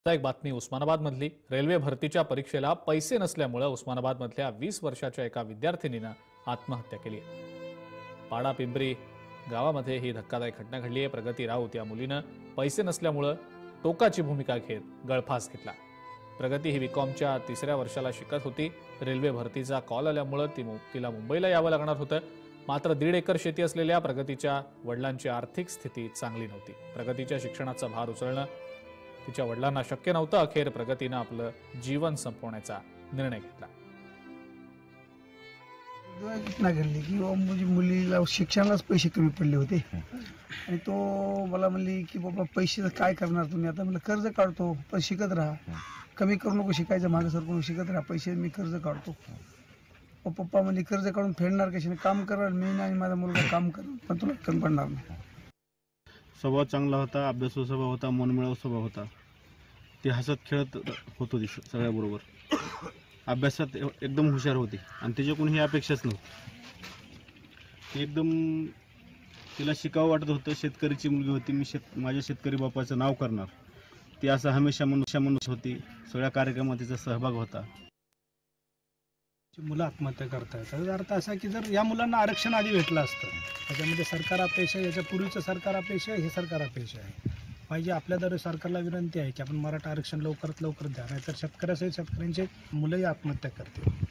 एक बातमी उस्मानाबादमधली रेल्वे भरतीच्या परीक्षेला पैसे नसल्यामुळे उस्मानाबादमधल्या 20 वर्षाच्या एका विद्यार्थिनीनं आत्महत्या केली आहे। पाडा पिंपरी गावामध्ये ही धक्कादायक घटना घडली आहे। प्रगती राऊत या मुलीनं पैसे नसल्यामुळे टोकाची भूमिका घेत गळफास घेतला। प्रगती ही बीकॉमच्या 3ऱ्या वर्षाला शिकत होती। रेल्वे भरतीचा कॉल आल्यामुळे तिला मुंबईला यावं लागणार होतं। मात्र 1.5 एकर शेती असलेल्या प्रगतीच्या वडिलांची आर्थिक स्थिती चांगली नव्हती। प्रगतीच्या शिक्षणाचा भार उचलणं तिच्या वडिलांना शक्य नव्हतं। अखेर प्रगतीनं आपलं जीवन संपवण्याचा निर्णय घेतला। घटना घडली की म्हणजे मुलीला शिक्षणालाच पैसे कमी पडले होते आणि तो मला म्हणली की बाबा पैसे काय करणार तुम्ही आता। म्हणलं कर्ज काढतो पण शिकत राहा, कमी करू नको, शिकायचं मागं सरकून शिकत राहा, पैसे मी कर्ज काढतो। पप्पा म्हणले कर्ज काढून फेडणार कशाने, काम करणार मी आणि माझा मुलगा काम करू पण तुला कमी पडणार नाही। स्वभाव चांगला होता, अभ्यासू स्वभाव होता, मनमिळावू स्वभाव होता। ती हसत खेळत होतो सगळ्याबरोबर, अभ्यासात एकदम हुशार होती आणि तिच्याकडून ही अपेक्षाच नव्हती। एकदम तिला शिकावं वाटत होतं। शेतकरीची मुलगी होती, मी माझ्या शेतकरी बापाचं नाव करणार, ती असं हमेशा मनुष्य होती। सगळ्या कार्यक्रमात तिचा सहभाग होता। मुलं आत्महत्या करतायत त्याचा अर्थ असा की जर या मुलांना आरक्षण आधी भेटलं असतं, त्याच्यामध्ये सरकार अपयश आहे, याच्या पूर्वीचं सरकार अपयश आहे, हे सरकार अपयश आहे। पाहिजे आपल्याद्वारे सरकारला विनंती आहे की आपण मराठा आरक्षण लवकरात लवकर द्या, नाहीतर शेतकऱ्यांचे मुलंही आत्महत्या करतील।